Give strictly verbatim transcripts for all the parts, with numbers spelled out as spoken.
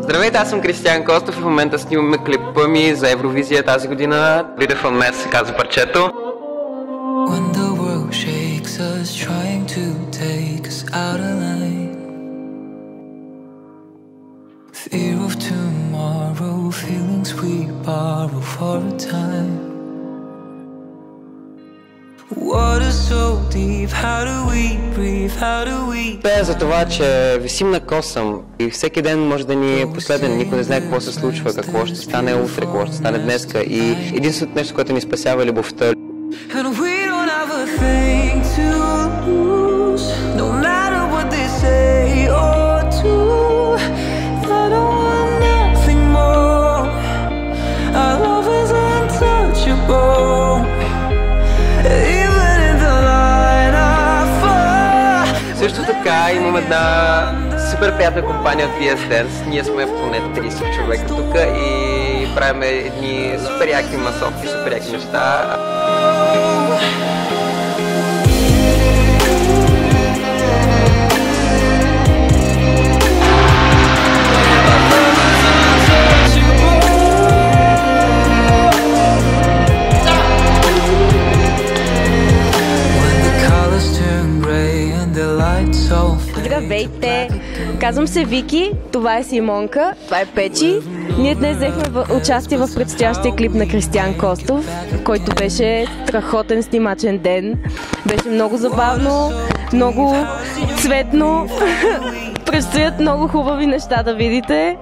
Здравейте, аз съм Кристиян Костов и в момента снимаме клипа ми за Евровизия тази година. Video from Mess се казва парчето. When the world shakes us, trying to take us out of line. Fear of tomorrow, feelings we borrow for a time. Water so deep, how do we breathe, how do we... Пея за това, че висим на косъм и всеки ден може да ни е последен. Никой не знае какво се случва, какво ще стане утре, какво ще стане днеска. И единственото нещо, което ни спасява е любовта. And we don't have a thing to lose, no matter what they say or do. I don't want nothing more. Our love is untouchable. Even in the line of fire. Също така имам една супер приятна компания от ви ес Dance. Ние сме поне трийсет човека тук и правим едни супер яки масовки, супер яки неща. Здравейте! Казвам се Вики, това е Симонка, това е Печи. Ние днес взехме участие в предстоящия клип на Кристиян Костов, който беше страхотен снимачен ден. Беше много забавно, много цветно. Предстоят много хубави неща да видите.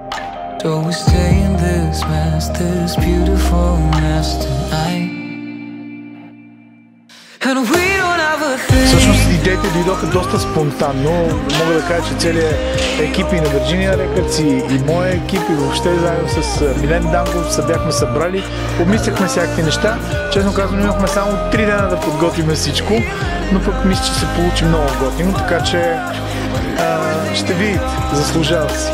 Всъщност идеите дойдоха доста спонтанно. Мога да кажа, че целият екип и на Virginia Records и, и моя екип и въобще заедно с Милен Дангов се бяхме събрали, обмисляхме всякакви неща. Честно казвам, имахме само три дена да подготвим всичко, но пък мисля, че се получи много готино, така че а, ще видите, заслужава си.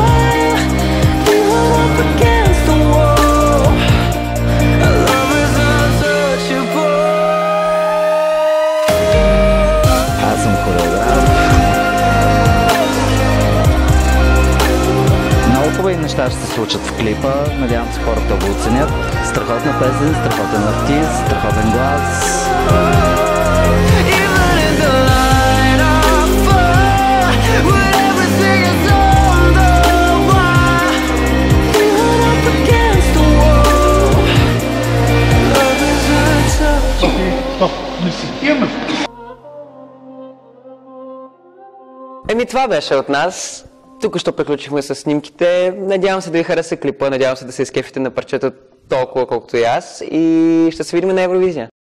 Хубави неща ще се случат в клипа, надявам се хората да го оценят. Страхотна песен, страхотен артист, страхотен глас. Еми това беше от нас. Тук що приключихме с снимките. Надявам се да ви хареса клипа, надявам се да се изкефите на парчето толкова колкото и аз и ще се видим на Евровизия.